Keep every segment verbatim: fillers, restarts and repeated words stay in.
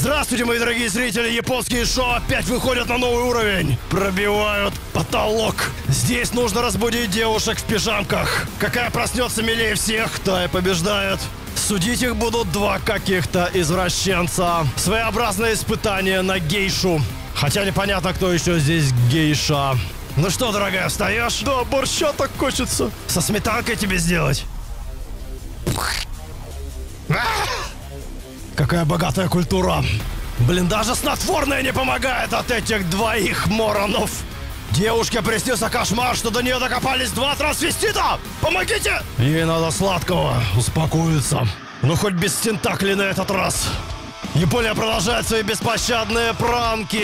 Здравствуйте, мои дорогие зрители! Японские шоу опять выходят на новый уровень. Пробивают потолок. Здесь нужно разбудить девушек в пижамках. Какая проснется милее всех, та и побеждает. Судить их будут два каких-то извращенца. Своеобразное испытание на гейшу. Хотя непонятно, кто еще здесь гейша. Ну что, дорогая, встаешь? Да, борща так хочется. Со сметанкой тебе сделать? Какая богатая культура. Блин, даже снотворное не помогает от этих двоих моронов. Девушке приснился кошмар, что до нее докопались два трансвестита. Помогите! Ей надо сладкого, успокоиться. Ну хоть без тентаклей на этот раз. Япония продолжает свои беспощадные пранки.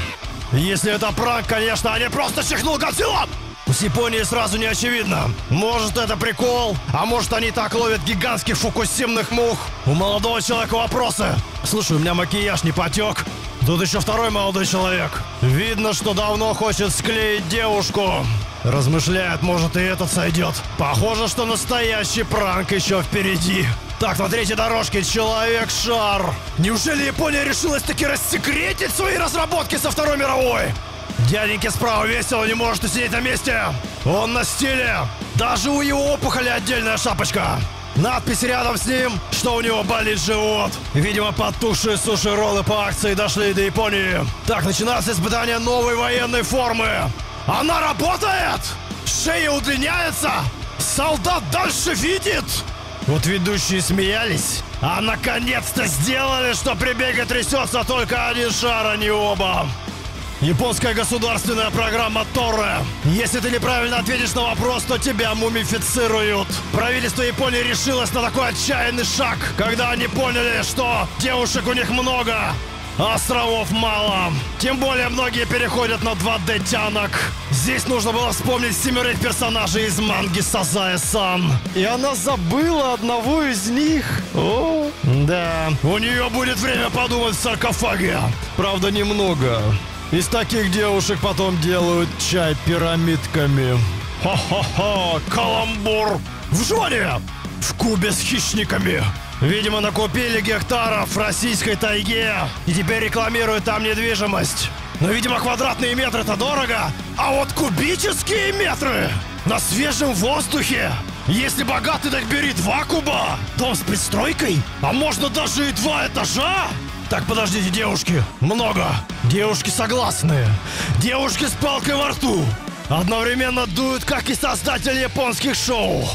Если это пранк, конечно, а не просто чихнул Годзилла. С Японией сразу не очевидно. Может, это прикол, а может, они так ловят гигантских фукусимных мух. У молодого человека вопросы. Слушай, у меня макияж не потек. Тут еще второй молодой человек. Видно, что давно хочет склеить девушку. Размышляет, может, и этот сойдет. Похоже, что настоящий пранк еще впереди. Так, на третьей дорожке Человек-шар. Неужели Япония решилась таки рассекретить свои разработки со Второй мировой? Дяденьке справа весело, не может усидеть на месте. Он на стиле. Даже у его опухоли отдельная шапочка. Надпись рядом с ним, что у него болит живот. Видимо, потухшие суши-роллы по акции дошли до Японии. Так, начинается испытание новой военной формы. Она работает! Шея удлиняется! Солдат дальше видит! Вот ведущие смеялись. А наконец-то сделали, что при беге трясется только один шар, а не оба. Японская государственная программа Торре. Если ты неправильно ответишь на вопрос, то тебя мумифицируют. Правительство Японии решилось на такой отчаянный шаг, когда они поняли, что девушек у них много, а островов мало. Тем более многие переходят на два дэ-тянок. Здесь нужно было вспомнить семерых персонажей из манги Сазая-сан. И она забыла одного из них. О, да. У нее будет время подумать в саркофаге. Правда, немного. Из таких девушек потом делают чай пирамидками. Хо-хо-хо, каламбур. В жоне! В кубе с хищниками. Видимо, накупили гектаров в российской тайге и теперь рекламируют там недвижимость. Но, видимо, квадратные метры-то дорого, а вот кубические метры на свежем воздухе. Если богатый, так бери два куба. Дом с пристройкой, а можно даже и два этажа. Так, подождите, девушки, много. Девушки согласны. Девушки с палкой во рту. Одновременно дуют, как и создатель японских шоу.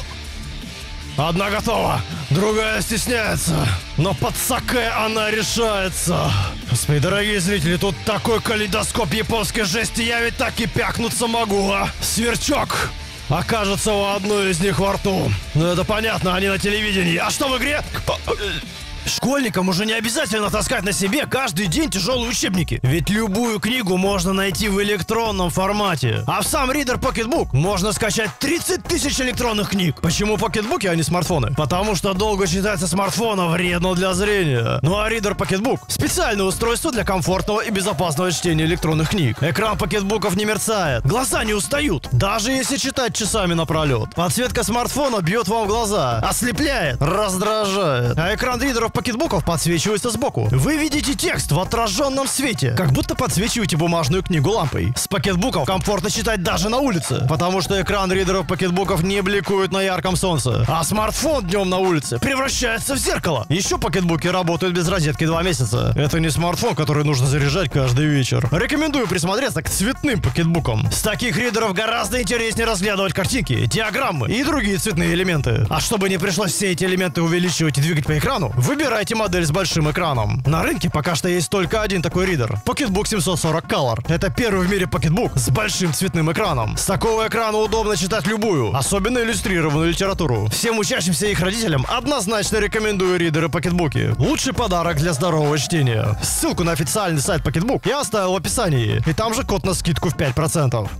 Одна готова, другая стесняется. Но под саке она решается. Господи, дорогие зрители, тут такой калейдоскоп японской жести, я ведь так и пякнуться могу, а? Сверчок окажется у одной из них во рту. Ну это понятно, они на телевидении. А что в игре? Школьникам уже не обязательно таскать на себе каждый день тяжелые учебники. Ведь любую книгу можно найти в электронном формате. А в сам Reader Pocketbook можно скачать тридцать тысяч электронных книг. Почему покетбуки, а не смартфоны? Потому что долго читать со смартфона вредно для зрения. Ну а Reader Pocketbook — специальное устройство для комфортного и безопасного чтения электронных книг. Экран покетбуков не мерцает, глаза не устают, даже если читать часами напролет. Подсветка смартфона бьет вам в глаза, ослепляет, раздражает. А экран ридеров покетбуков подсвечивается сбоку. Вы видите текст в отраженном свете, как будто подсвечиваете бумажную книгу лампой. С покетбуков комфортно читать даже на улице, потому что экран ридеров покетбуков не бликует на ярком солнце, а смартфон днем на улице превращается в зеркало. Еще покетбуки работают без розетки два месяца. Это не смартфон, который нужно заряжать каждый вечер. Рекомендую присмотреться к цветным покетбукам. С таких ридеров гораздо интереснее разглядывать картинки, диаграммы и другие цветные элементы. А чтобы не пришлось все эти элементы увеличивать и двигать по экрану, выбирайте модель с большим экраном. На рынке пока что есть только один такой ридер — Pocketbook семьсот сорок Color. Это первый в мире покетбук с большим цветным экраном. С такого экрана удобно читать любую, особенно иллюстрированную литературу. Всем учащимся и их родителям однозначно рекомендую ридеры покетбуки. Лучший подарок для здорового чтения. Ссылку на официальный сайт Pocketbook я оставил в описании. И там же код на скидку в пять процентов.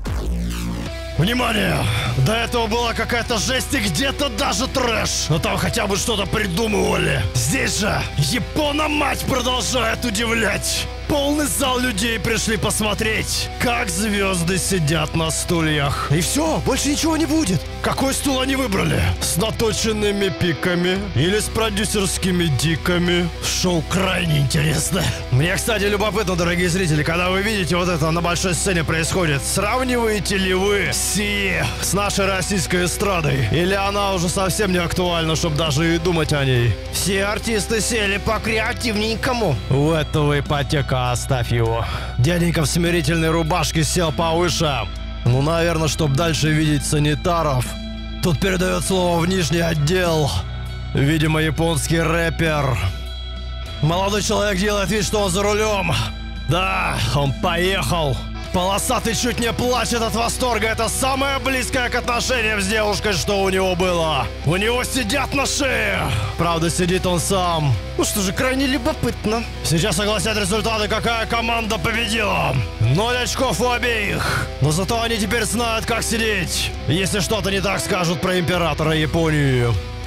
Внимание! До этого была какая-то жесть и где-то даже трэш. Но там хотя бы что-то придумывали. Здесь же Япона-мать продолжает удивлять. полный зал людей пришли посмотреть, как звезды сидят на стульях. И все, больше ничего не будет. Какой стул они выбрали? С наточенными пиками или с продюсерскими диками? Шоу крайне интересно. Мне, кстати, любопытно, дорогие зрители, когда вы видите вот это на большой сцене происходит, сравниваете ли вы Си с нашей российской эстрадой? Или она уже совсем не актуальна, чтобы даже и думать о ней? Все артисты сели по креативненькому. У этого ипотека, оставь его. Дяденька в смирительной рубашке сел повыше. Ну, наверное, чтобы дальше видеть санитаров. Тут передает слово в нижний отдел. Видимо, японский рэпер. Молодой человек делает вид, что он за рулем. Да, он поехал. Полосатый чуть не плачет от восторга. Это самое близкое к отношениям с девушкой, что у него было. У него сидят на шее. Правда, сидит он сам. Ну что же, крайне любопытно. Сейчас огласят результаты, какая команда победила. Ноль очков у обеих. Но зато они теперь знают, как сидеть. Если что-то не так скажут про императора Японии.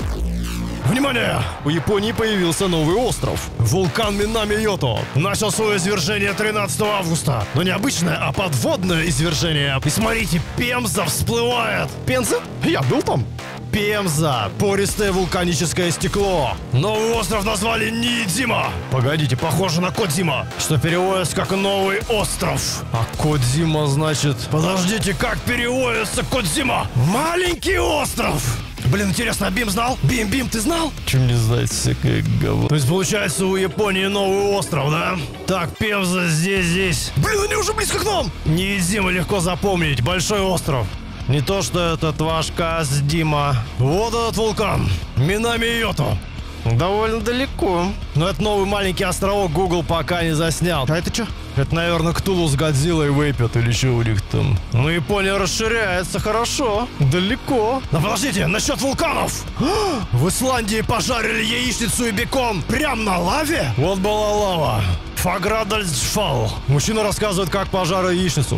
Внимание! У Японии появился новый остров. Вулкан Минами-Йото начал свое извержение тринадцатого августа. Но не обычное, а подводное извержение. И смотрите, Пемза всплывает. Пенза? Я был там. Пемза. Пористое вулканическое стекло. Новый остров назвали Ниидзима. Погодите, похоже на Кодзима, что переводится как новый остров. А Кодзима значит... Подождите, как переводится Кодзима? Маленький остров. Блин, интересно, а Бим знал? Бим, Бим, ты знал? Чем не знать всякое говно. То есть, получается, у Японии новый остров, да? Так, Пемза здесь, здесь. Блин, они уже близко к нам! Ниидзима легко запомнить. Большой остров. Не то, что этот ваш Каздима. Вот этот вулкан. Минами-Йото. Довольно далеко. Но это новый маленький островок Google пока не заснял. А это что? Это, наверное, Ктулу с Годзиллой выпьют или что у них там. Ну, Япония расширяется хорошо. Далеко. Но подождите, насчет вулканов. В Исландии пожарили яичницу и бекон прямо на лаве? Вот была лава. Фаградальсфал. Мужчина рассказывает, как пожарил яичницу.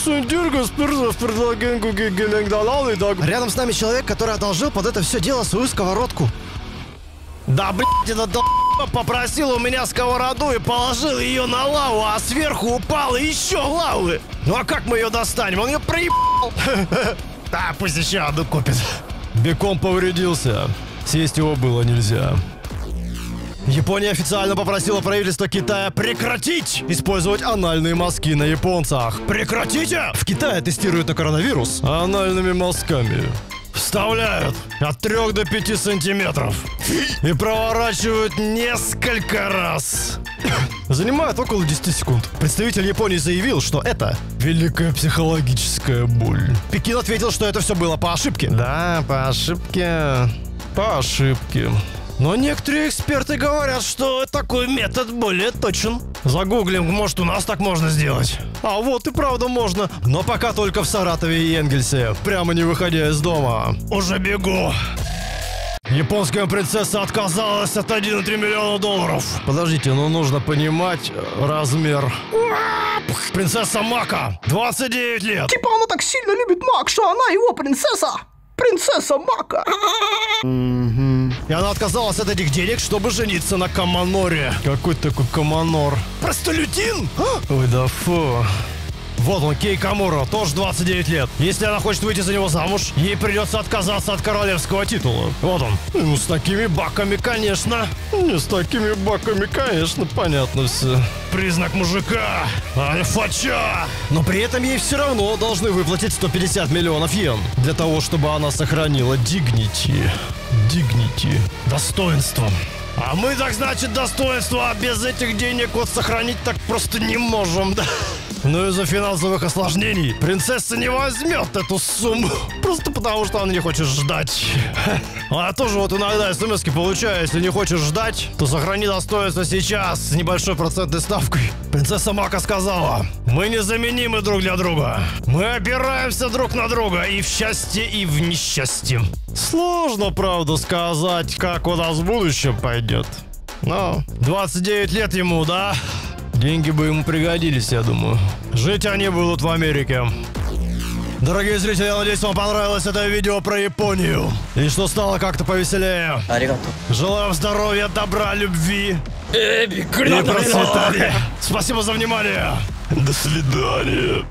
Рядом с нами человек, который одолжил под это все дело свою сковородку. Да, блядь, этот дол... попросил у меня сковороду и положил ее на лаву, а сверху упало еще лавы. Ну а как мы ее достанем? Он ее проебал. Да, пусть еще одну купит. Бекон повредился. Съесть его было нельзя. Япония официально попросила правительство Китая прекратить использовать анальные мазки на японцах. Прекратите! В Китае тестируют на коронавирус анальными мазками. Вставляют от трёх до пяти сантиметров и проворачивают несколько раз. Занимает около десяти секунд. Представитель Японии заявил, что это великая психологическая боль. Пекин ответил, что это все было по ошибке. Да, по ошибке. По ошибке. Но некоторые эксперты говорят, что такой метод более точен. Загуглим, может, у нас так можно сделать. А вот и правда можно. Но пока только в Саратове и Энгельсе. Прямо не выходя из дома. Уже бегу. Японская принцесса отказалась от одного целых трёх десятых миллиона долларов. Подождите, ну нужно понимать размер. Принцесса Мака, двадцать девять лет. Типа она так сильно любит Мак, что она его принцесса. Принцесса Мака. И она отказалась от этих денег, чтобы жениться на Каманоре. Какой такой Каманор? Простолюдин? Ой, да фу. Вот он, Кей Камура, тоже двадцать девять лет. Если она хочет выйти за него замуж, ей придется отказаться от королевского титула. Вот он. Ну, с такими баками, конечно. Не с такими баками, конечно, понятно все. Признак мужика. Альфача. Но при этом ей все равно должны выплатить сто пятьдесят миллионов йен. Для того, чтобы она сохранила dignity. Dignity. Достоинство. А мы, так значит, достоинство, а без этих денег вот сохранить так просто не можем, да? Но из-за финансовых осложнений принцесса не возьмет эту сумму. Просто потому, что она не хочет ждать. А я тоже вот иногда смс-ки получаю. Если не хочешь ждать, то сохрани достоинство сейчас с небольшой процентной ставкой. Принцесса Мака сказала: мы незаменимы друг для друга. Мы опираемся друг на друга и в счастье, и в несчастье. Сложно, правда, сказать, как у нас в будущем пойдет. Но двадцать девять лет ему, да? Деньги бы ему пригодились, я думаю. Жить они будут в Америке. Дорогие зрители, я надеюсь, вам понравилось это видео про Японию. И что стало как-то повеселее. Аригато. Желаю вам здоровья, добра, любви И процветания. Спасибо за внимание. До свидания.